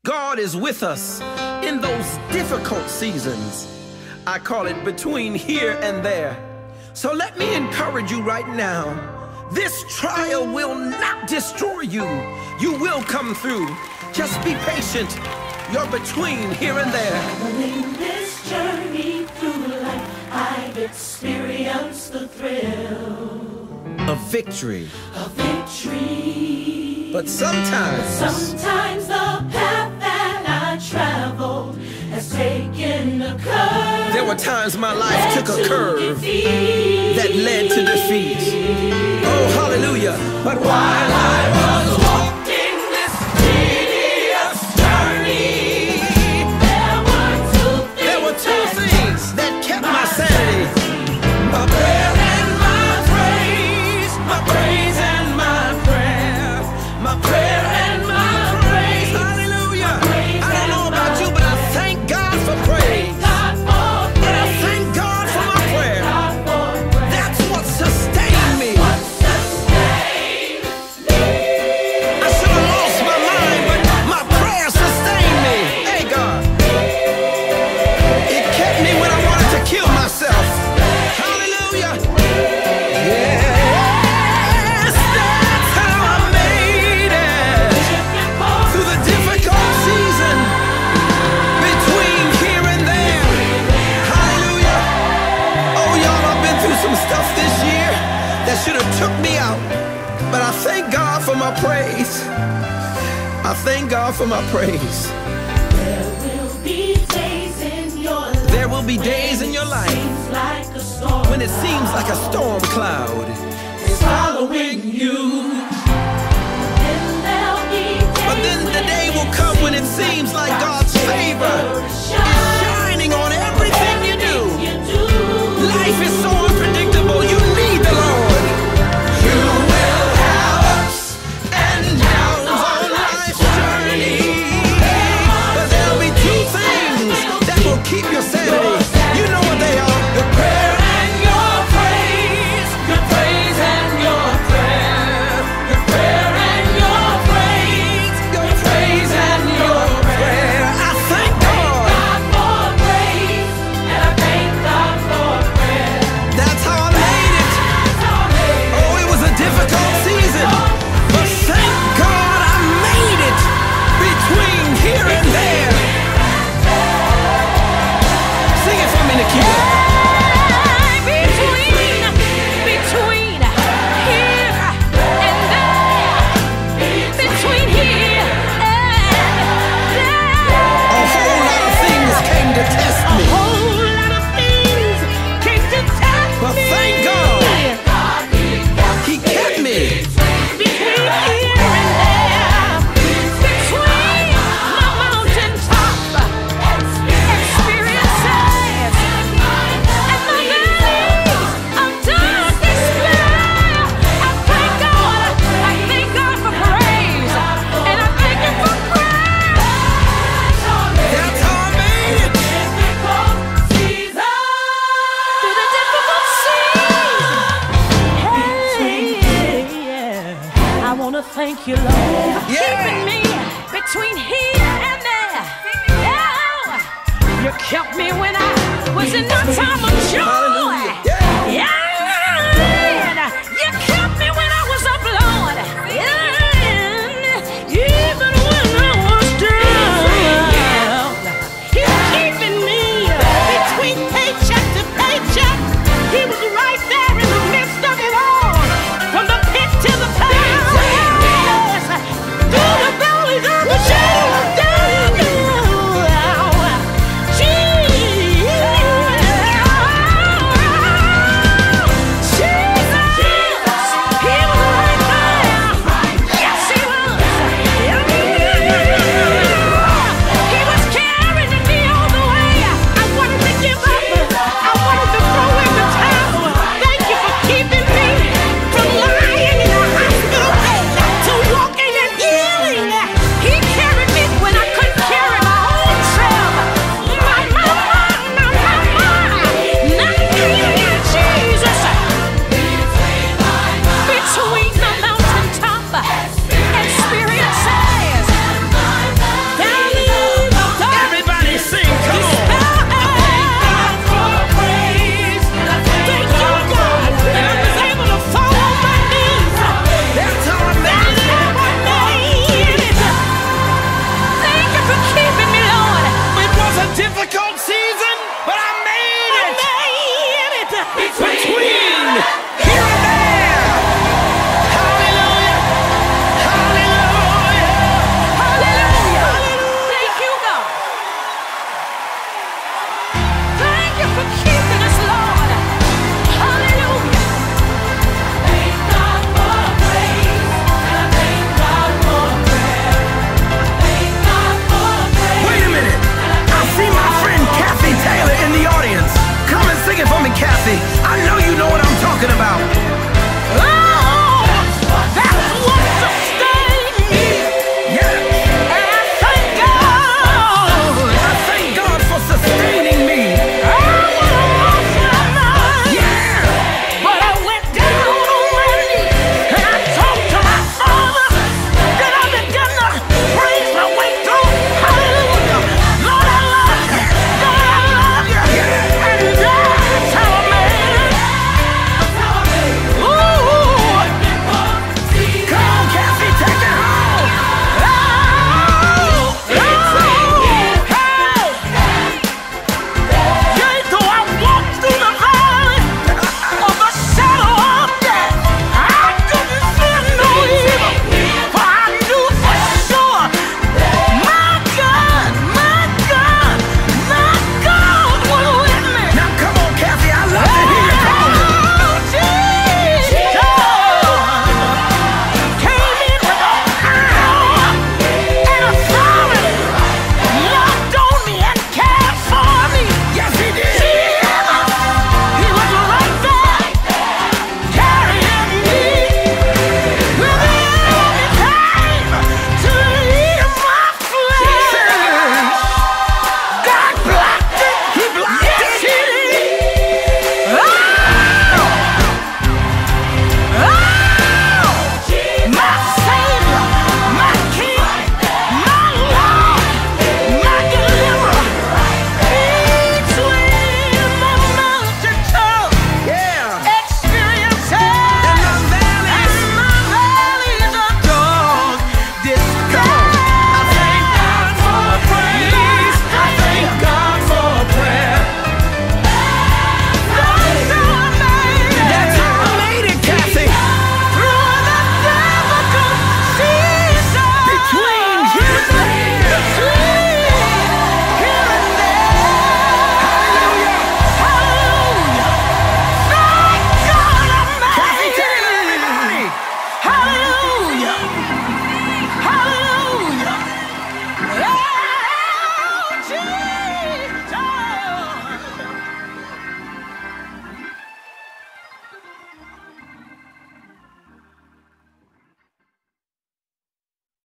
God is with us in those difficult seasons. I call it between here and there. So let me encourage you right now. This trial will not destroy you. You will come through. Just be patient. You're between here and there. Traveling this journey through life, I've experienced the thrill of victory. Of victory. But sometimes the path that I traveled has taken a curve. There were times my life took a curve that led to defeat. Oh, hallelujah. But while I was walking this tedious journey, there were two things that kept my sanity. My prayer and my praise. My praise and my prayer. My prayer and my praise. Hallelujah. I don't know about you, but I thank God for praise. And I thank God for my prayer. That's what sustained me. I should have lost my mind, but my prayer sustained me. Hey, God. It kept me when I wanted to kill myself. Hallelujah. Yes, that's how I made it through the difficult season between here and there. Hallelujah. Oh, y'all, I've been through some stuff this year that should have took me out. But I thank God for my praise. I thank God for my praise. There will be days in your life. There will be days in your life Seems like a storm. when it seems like a storm cloud It's following you. And there'll be days But then the day will come when it seems like God's favor is shining on everything you do. Life is so unpredictable, you need the Lord. You will have ups and downs on life's journey, but there'll be two things that will keep your sanity. You know what they are: your prayer and your praise. Your praise and your prayer. Your prayer and your praise. Your praise and your prayer. I thank God. That's how I made it. Oh, it was a difficult season, but thank God I made it between here and there. Sing it for me, Nikita. A whole lot of things came to test me, but thank God He kept me. That's how I made it. I wanna thank you, Lord, for keeping me between here and there. Oh, you kept me when I was in no time